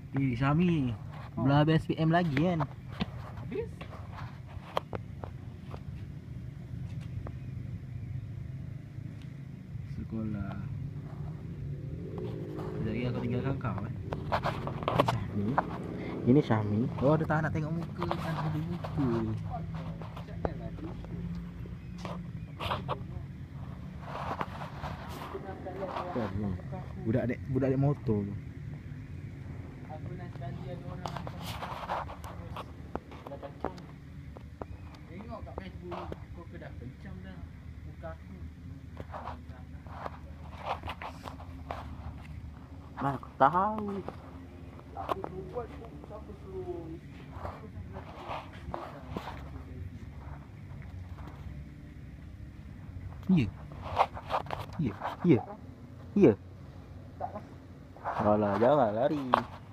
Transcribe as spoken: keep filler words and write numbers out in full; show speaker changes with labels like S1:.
S1: Eh, Syami, belah habis S P M lagi kan?
S2: Habis?
S1: Sekolah. Sekejap lagi aku tinggalkan kau eh. Syami. Ini Syami. Oh, dia tak nak tengok muka kan, ada muka. Kan, ni. Budak dek, budak dek motor tu.
S2: Aku nak sekali ada orang dah kencang. Tengok kat Facebook kau ke dah kencang dah muka aku.
S1: Mana aku tahu.
S2: Aku buat siapa suruh.
S1: Ya. Ya. Ya. Ya. Alah, jangan lari.